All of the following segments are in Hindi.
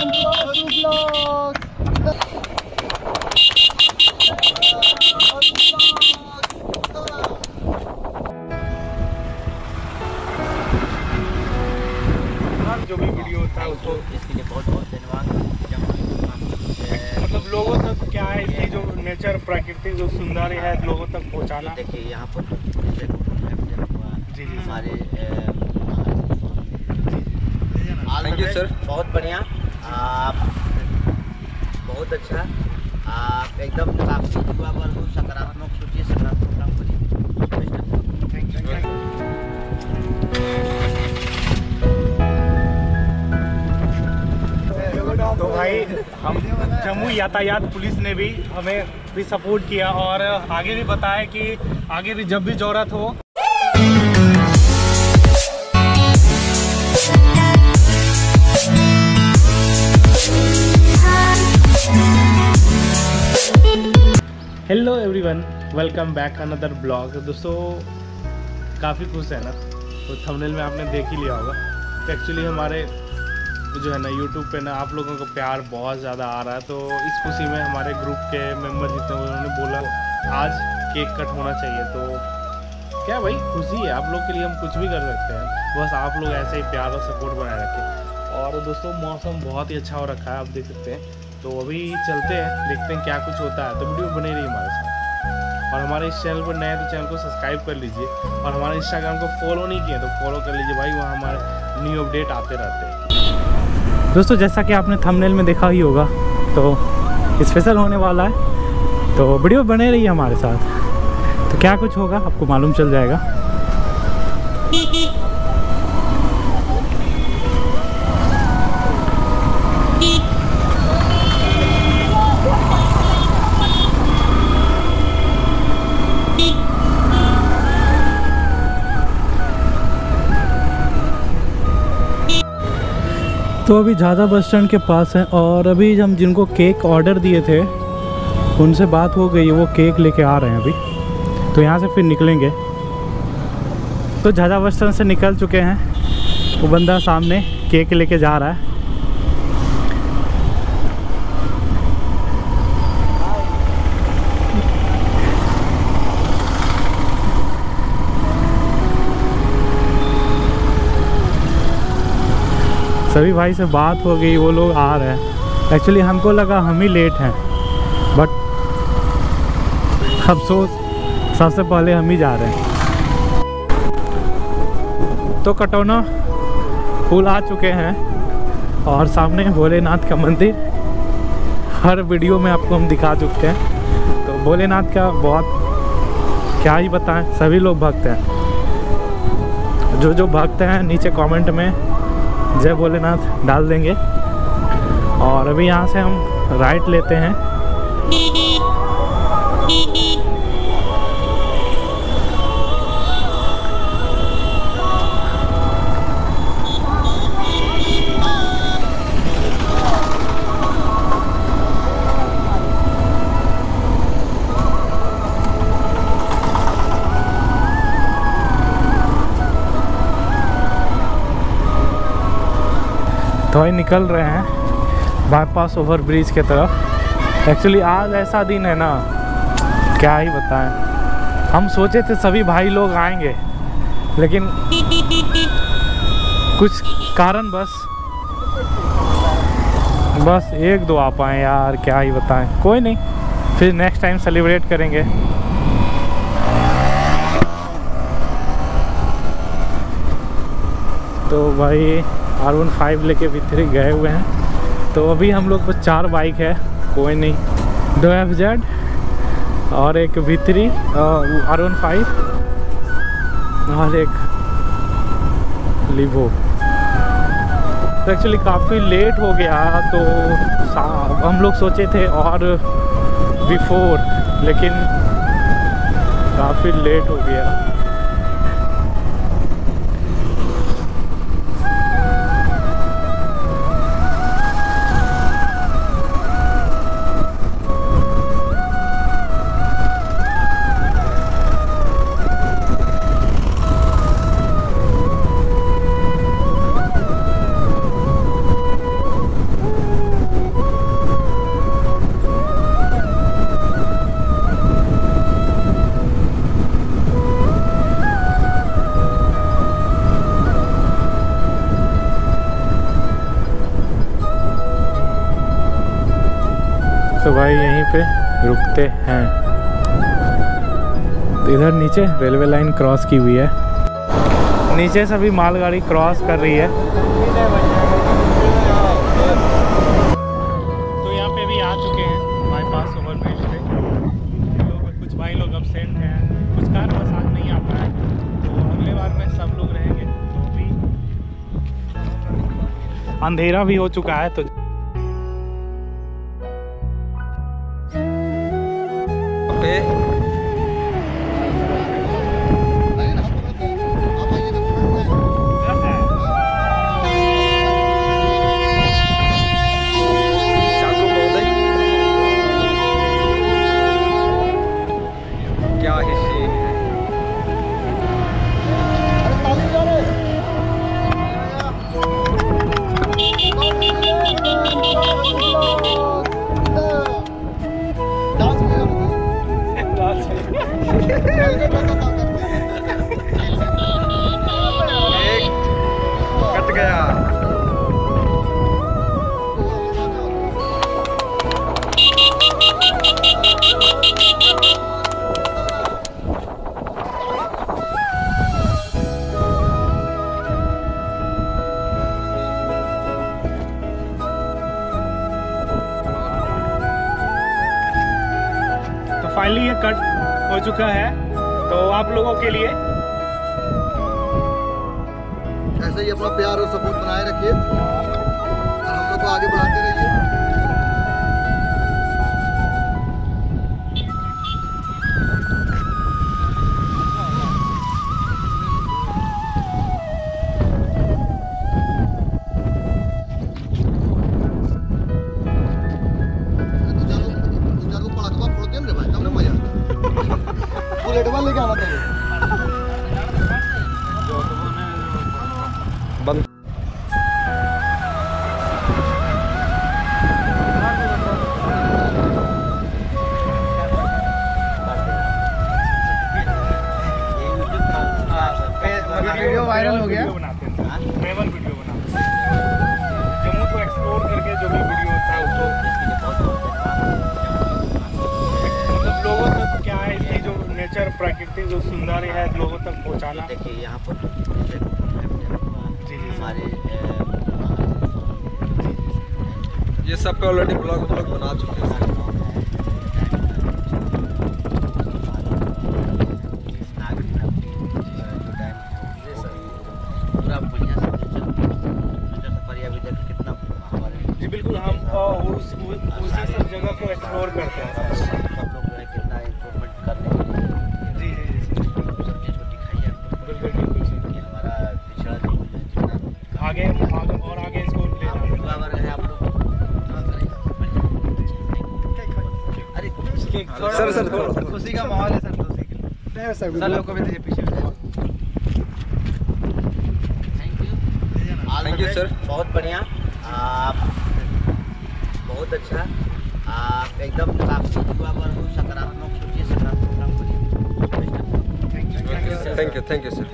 जो भी वीडियो होता है उसको इसके लिए बहुत बहुत धन्यवाद। मतलब लोगों तक क्या है इसकी जो नेचर प्रकृति जो सुंदर है लोगों तक पहुंचाना। देखिए यहाँ पर जी जी हमारे थैंक यू सर। बहुत बढ़िया, आप बहुत अच्छा, आप एकदम काफी युवा वर्ग सकारात्मक सोचिए, सकारात्मक काम करिए। तो भाई हम जम्मू यातायात पुलिस ने भी हमें भी सपोर्ट किया और आगे भी बताया कि आगे भी जब भी जरूरत हो। Hello everyone, welcome back another blog. दोस्तों काफ़ी खुश है ना, तो थंबनेल में आपने देख ही लिया होगा। तो एक्चुअली हमारे जो है ना यूट्यूब पे ना आप लोगों का प्यार बहुत ज़्यादा आ रहा है, तो इस खुशी में हमारे ग्रुप के मेंबर जितने उन्होंने बोला आज केक कट होना चाहिए। तो क्या भाई खुशी है, आप लोग के लिए हम कुछ भी कर सकते हैं, बस आप लोग ऐसे ही प्यार और सपोर्ट बनाए रखें। और दोस्तों मौसम बहुत ही अच्छा हो रखा है, आप देख सकते हैं। तो अभी चलते हैं, देखते हैं क्या कुछ होता है। तो वीडियो बने रही हमारे साथ। और हमारे इस चैनल पर नए हैं तो चैनल को सब्सक्राइब कर लीजिए, और हमारे इंस्टाग्राम को फॉलो नहीं किए तो फॉलो कर लीजिए भाई, वहाँ हमारे न्यू अपडेट आते रहते हैं। दोस्तों जैसा कि आपने थंबनेल में देखा ही होगा, तो स्पेशल होने वाला है, तो वीडियो बने रही है हमारे साथ। तो क्या कुछ होगा आपको मालूम चल जाएगा। तो अभी झाझा बस स्टैंड के पास हैं, और अभी हम जिनको केक ऑर्डर दिए थे उनसे बात हो गई, वो केक लेके आ रहे हैं अभी। तो यहाँ से फिर निकलेंगे। तो झाझा बस स्टैंड से निकल चुके हैं, वो बंदा सामने केक लेके जा रहा है। सभी भाई से बात हो गई, वो लोग आ रहे हैं। एक्चुअली हमको लगा हम ही लेट हैं, बट अफसोस सबसे पहले हम ही जा रहे हैं। तो कटौना पुल आ चुके हैं, और सामने भोलेनाथ का मंदिर हर वीडियो में आपको हम दिखा चुके हैं। तो भोलेनाथ का बहुत क्या ही बताएं, सभी लोग भक्त हैं। जो भक्त हैं नीचे कमेंट में जय भोलेनाथ डाल देंगे। और अभी यहाँ से हम राइट लेते हैं। तो भाई निकल रहे हैं बाईपास ओवर ब्रिज के तरफ। एक्चुअली आज ऐसा दिन है ना, क्या ही बताएं। हम सोचे थे सभी भाई लोग आएंगे, लेकिन कुछ कारण बस एक दो आ पाए यार, क्या ही बताएं। कोई नहीं, फिर नेक्स्ट टाइम सेलिब्रेट करेंगे। तो भाई R15 लेके V3 गए हुए हैं। तो अभी हम लोग बस 4 बाइक है, कोई नहीं, 2 FZ और एक V3 R15 और एक लिवो। तो एक्चुअली काफ़ी लेट हो गया, तो हम लोग सोचे थे और V4, लेकिन काफ़ी लेट हो गया। भाई यहीं पे रुकते हैं। इधर नीचे रेलवे लाइन क्रॉस की हुई है, नीचे से भी मालगाड़ी क्रॉस कर रही है। तो यहाँ पे भी आ चुके हैं बाईपास ओवरब्रिज पे। कुछ भाई लोग अब्सेंट हैं, कुछ कारणवश आज नहीं आ पाए, तो अगले बार में सब लोग रहेंगे। तो भी अंधेरा भी हो चुका है, तो कट गया। तो फाइनली ये कट हो चुका है। तो आप लोगों के लिए ऐसे ही अपना प्यार और सपोर्ट बनाए रखिए और हम लोग को आगे बढ़ाते रहिए। लेके आना चाहिए। बंद। वीडियो वायरल हो गया। बनाते हैं, ट्रैवल वीडियो बनाते हैं, जम्मू को एक्सप्लोर करके जो भी वीडियो होता है उसको मतलब लोगों तक क्या है, इसकी जो नेचर प्रकृति जो सुंदर है लोगों तक पहुंचाना। देखिए यहाँ पर जी हमारे ये सब पे ऑलरेडी ब्लॉग हम लोग बना चुके हैं। पूरा बढ़िया से सफारी अभी तक कितना हमारे जी बिल्कुल, हम उसी सब जगह को एक्सप्लोर करते हैं। सब लोग जो है कितना इम्प्रूवमेंट करने के लिए जी सब्जी को दिखाई है। बिल्कुल बिल्कुल सही। ये हमारा पिछड़ा जो है जितना आगे और आगे इसको ले आप जाना। युवा वर्ग है आप लोग अरे सर थोड़ा खुशी का माहौल है सर, खुशी के लिए सर लोग को भी दीजिए पीछे। Thank you sir. बहुत बढ़िया, आप बहुत अच्छा, आप एकदम काफी युवा वर्ग को सकारात्मक सोचिए, सकारात्मक काम करिए। Thank you sir.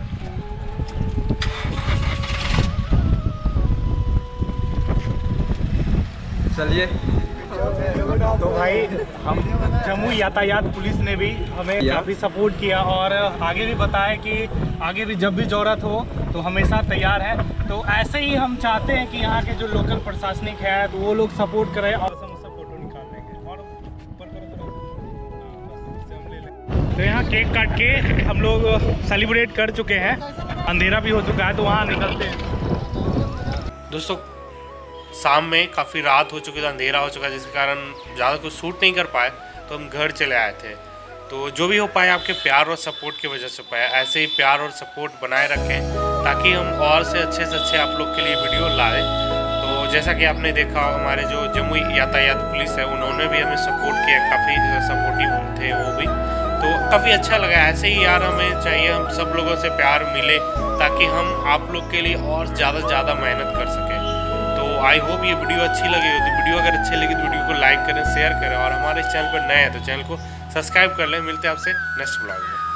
चलिए तो भाई हम जम्मू यातायात पुलिस ने भी हमें काफ़ी सपोर्ट किया और आगे भी बताया कि आगे भी जब भी ज़रूरत हो तो हमेशा तैयार है। तो ऐसे ही हम चाहते हैं कि यहाँ के जो लोकल प्रशासनिक है तो वो लोग सपोर्ट करें और समोसा फोटो निकाल लेंगे और ऊपर करो तो हम ले लें। तो यहाँ केक काट के हम लोग सेलिब्रेट कर चुके हैं, अंधेरा भी हो चुका है तो वहाँ निकलते हैं। दोस्तों शाम में काफ़ी रात हो चुकी थी, अंधेरा हो चुका जिसके कारण ज़्यादा कुछ शूट नहीं कर पाए, तो हम घर चले आए थे। तो जो भी हो पाए आपके प्यार और सपोर्ट की वजह से पाया। ऐसे ही प्यार और सपोर्ट बनाए रखें ताकि हम और से अच्छे आप लोग के लिए वीडियो लाएं। तो जैसा कि आपने देखा हमारे जो जम्मू यातायात पुलिस है उन्होंने भी हमें सपोर्ट किया, काफ़ी सपोर्टिव थे वो भी, तो काफ़ी अच्छा लगा। ऐसे ही यार हमें चाहिए, हम सब लोगों से प्यार मिले ताकि हम आप लोग के लिए और ज़्यादा मेहनत कर सकें। तो आई होप ये वीडियो अच्छी लगी होगी। वीडियो अगर अच्छी लगी तो वीडियो को लाइक करें, शेयर करें और हमारे इस चैनल पर नए हैं तो चैनल को सब्सक्राइब कर लें। मिलते हैं आपसे नेक्स्ट ब्लॉग में।